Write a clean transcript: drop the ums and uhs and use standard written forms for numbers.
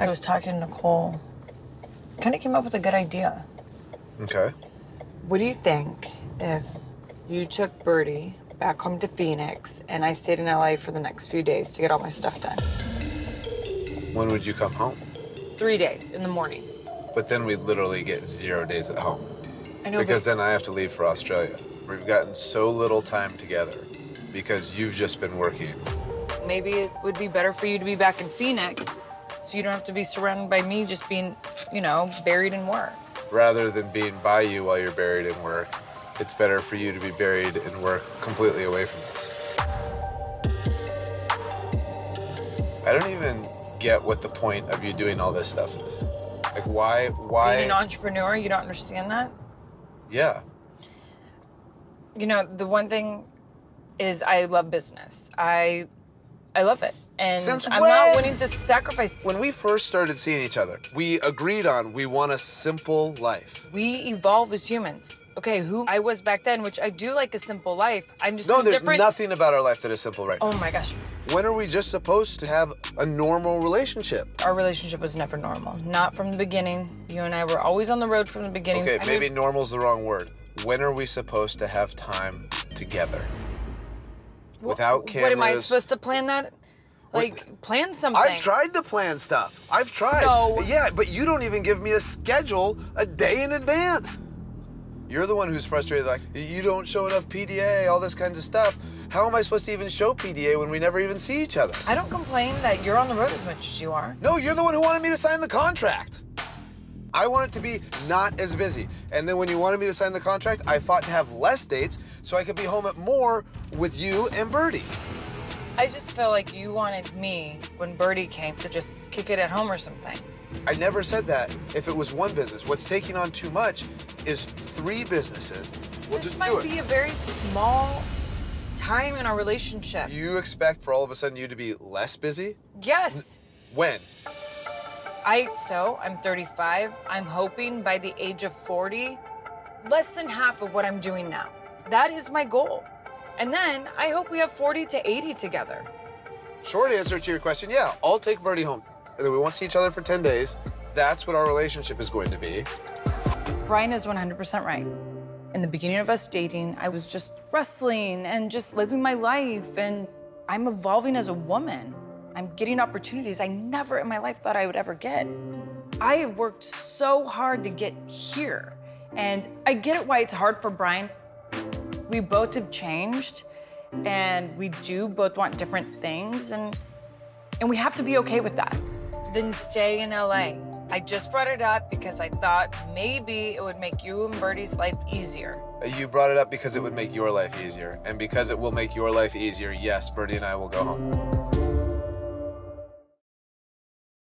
I was talking to Nicole. Kind of came up with a good idea. Okay. What do you think if you took Birdie back home to Phoenix and I stayed in LA for the next few days to get all my stuff done? When would you come home? 3 days in the morning. But then we'd literally get 0 days at home. I know, because then I have to leave for Australia. We've gotten so little time together because you've just been working. Maybe it would be better for you to be back in Phoenix so you don't have to be surrounded by me just being, you know, buried in work. Rather than being by you while you're buried in work, it's better for you to be buried in work completely away from us. I don't even get what the point of you doing all this stuff is. Like, why? Being an entrepreneur, you don't understand that? Yeah. You know, the one thing is I love business. I love it. And Since I'm when? not willing to sacrifice. When we first started seeing each other, we agreed on we want a simple life. We evolve as humans. Okay, who I was back then, which I do like a simple life. I'm just No, there's different. nothing about our life that is simple right now. Oh my gosh. When are we just supposed to have a normal relationship? Our relationship was never normal. Not from the beginning. You and I were always on the road from the beginning. Okay, maybe normal's the wrong word. When are we supposed to have time together? Without cameras. What, am I supposed to plan that? Like, plan something. I've tried to plan stuff. I've tried. No. Yeah, but you don't even give me a schedule a day in advance. You're the one who's frustrated, like, you don't show enough PDA, all this kinds of stuff. How am I supposed to even show PDA when we never even see each other? I don't complain that you're on the road as much as you are. No, you're the one who wanted me to sign the contract. I want it to be not as busy. And then when you wanted me to sign the contract, I fought to have less dates so I could be home at more with you and Birdie. I just felt like you wanted me, when Birdie came, to just kick it at home or something. I never said that if it was one business. What's taking on too much is 3 businesses. We'll This just might do it. be a very small time in our relationship. You expect for all of a sudden you to be less busy? Yes. When? I'm 35. I'm hoping by the age of 40, less than half of what I'm doing now. That is my goal. And then I hope we have 40 to 80 together. Short answer to your question, yeah, I'll take Birdie home. And then we won't see each other for 10 days. That's what our relationship is going to be. Brian is 100% right. In the beginning of us dating, I was just wrestling and just living my life, and I'm evolving as a woman. I'm getting opportunities I never in my life thought I would ever get. I have worked so hard to get here, and I get it why it's hard for Brian. We both have changed, and we do both want different things, and we have to be okay with that. Then stay in LA. I just brought it up because I thought maybe it would make you and Birdie's life easier. You brought it up because it would make your life easier. And because it will make your life easier, yes, Birdie and I will go home.